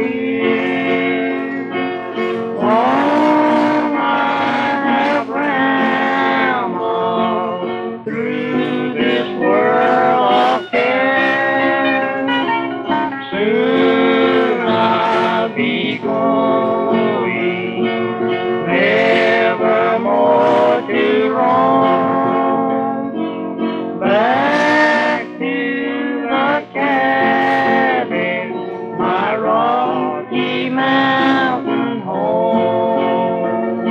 Long I have rambled through this world of care. Soon I'll be going, never more to roam. Back to the cabin, my Rocky Mountain home.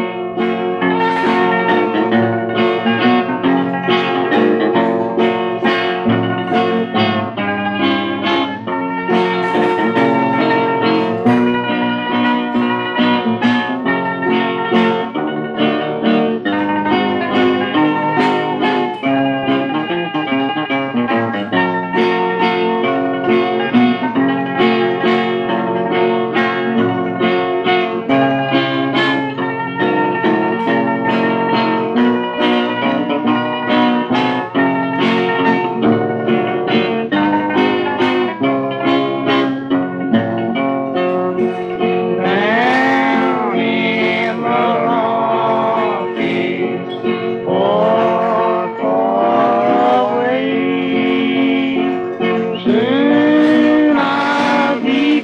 Soon I'll be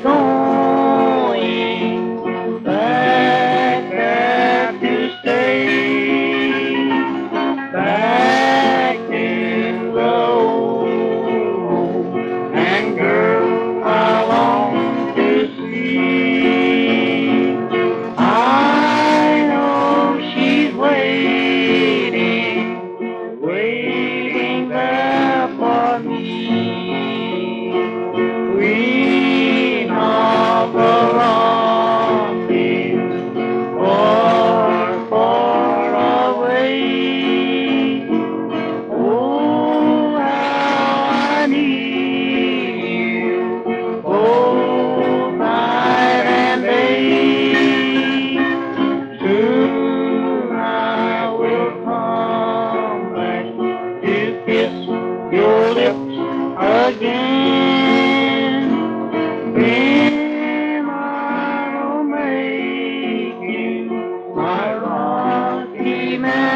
going back there to stay, back in the old and girl I long to see. I know she's waiting, waiting there for me. Queen of the Rockies, far away. Oh, how I need you, both night and day. Soon I will come back to kiss your lips again. Then I'll make you my Rocky Mountain.